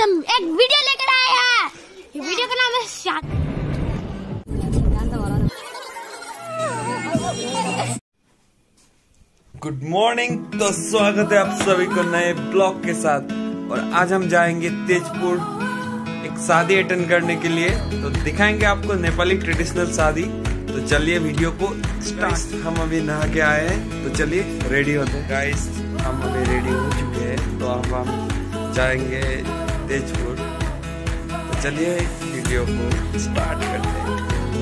हम एक वीडियो लेकर आए हैं। वीडियो का नाम है साथी। Good morning. तो स्वागत है आप सभी को नए ब्लॉग के साथ। और आज हम जाएंगे तेजपुर एक शादी अटेंड करने के लिए। तो दिखाएंगे आपको नेपाली ट्रेडिशनल शादी। तो चलिए वीडियो को स्टार्ट। हम अभी नहा के आए हैं, तो चलिए रेडी होते हैं। गाइस हम अभी रेडी हो चुके हैं, तो अब हम जाएंगे तेजपुर। तो चलिए वीडियो को स्टार्ट करते हैं।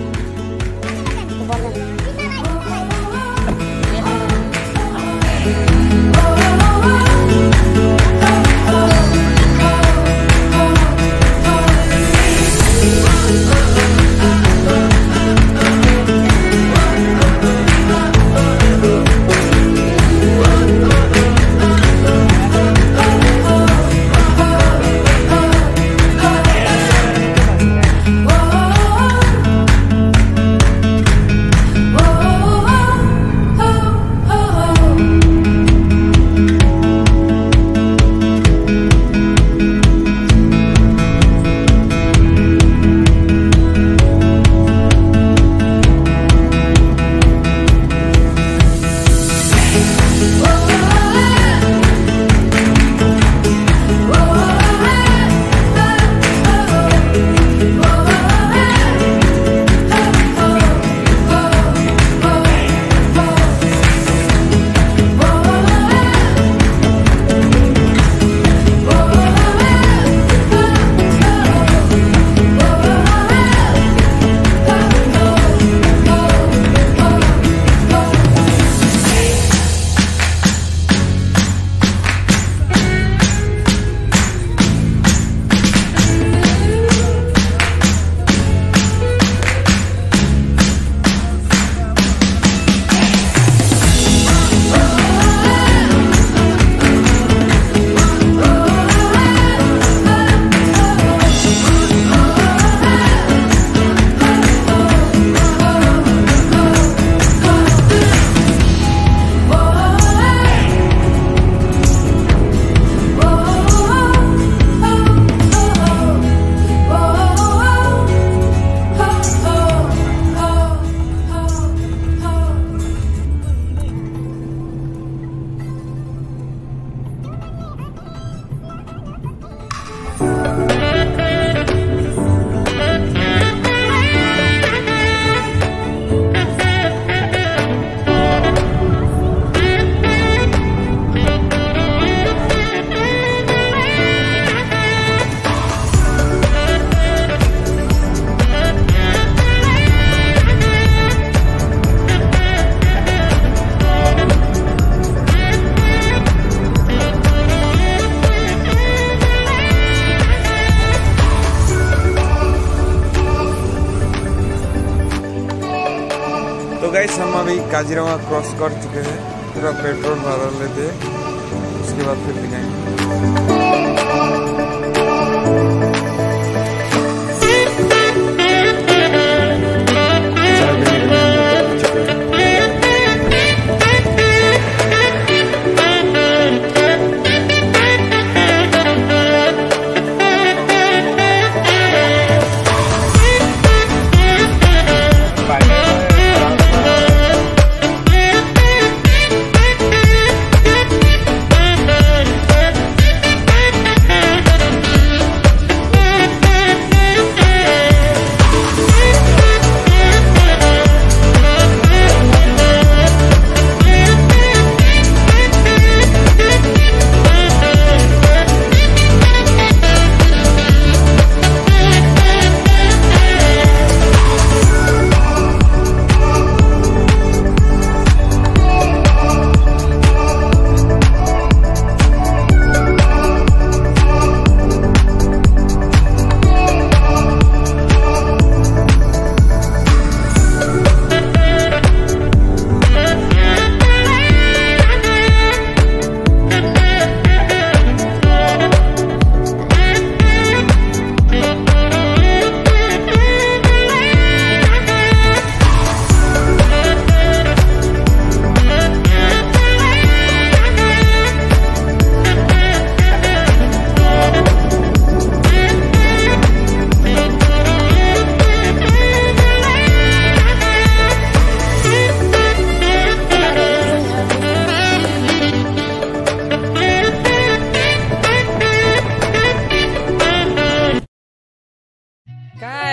तो गाइस हम अभी काजीरंगा क्रॉस कर चुके हैं। पूरा पेट्रोल भरा लेते हैं, उसके बाद फिर दिखाएंगे।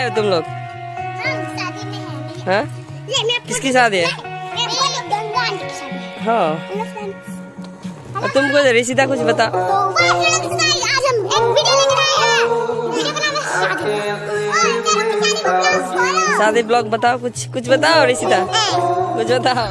हो तुम लोग? हाँ? किसकी शादी है? हाँ। और तुमको रिशिता कुछ बताओ। शादी ब्लॉग बताओ, कुछ बताओ रिशिता, कुछ बताओ।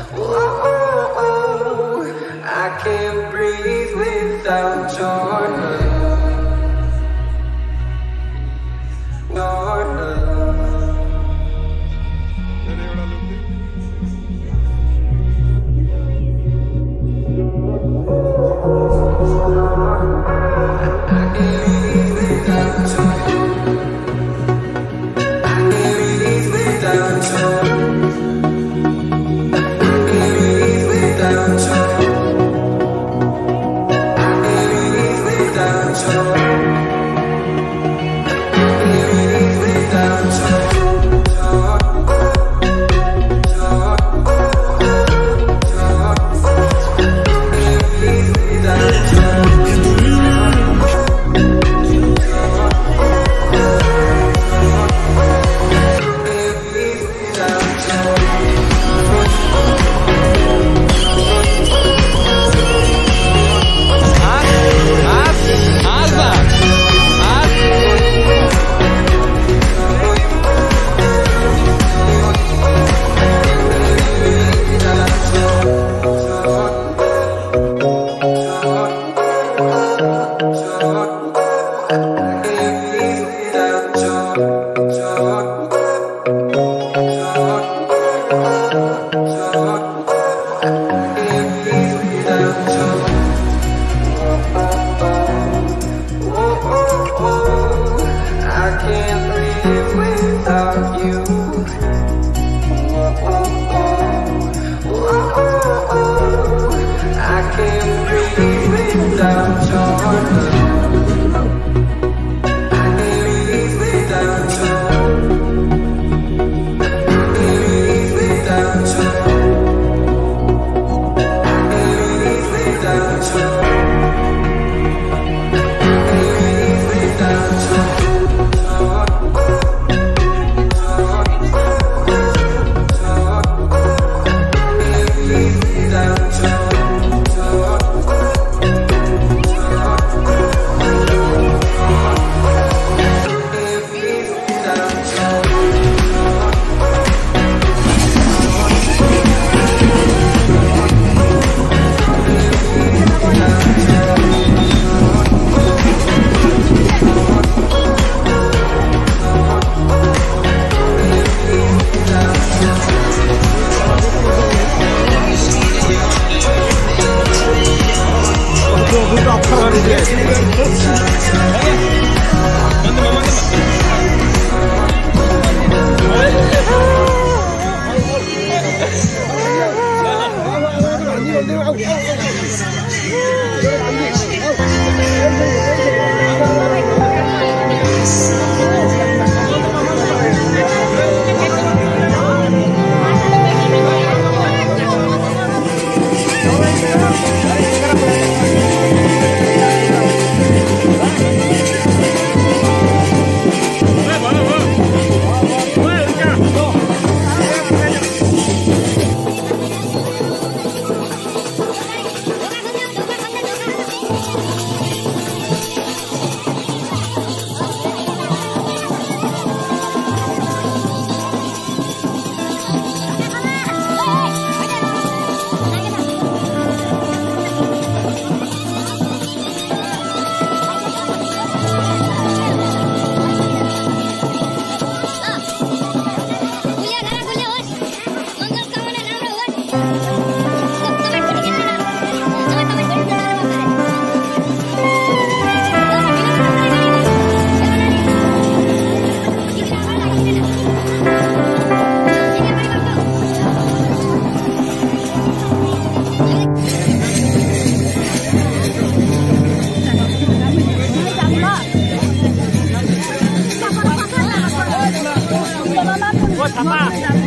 Apa?